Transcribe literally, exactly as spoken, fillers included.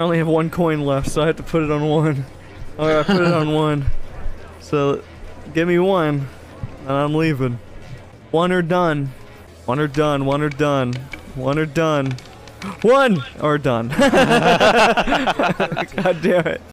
I only have one coin left, so I have to put it on one. Alright, I put it on one. So, give me one, and I'm leaving. One or done. One or done, one or done. One or done. One! Or done. God damn it.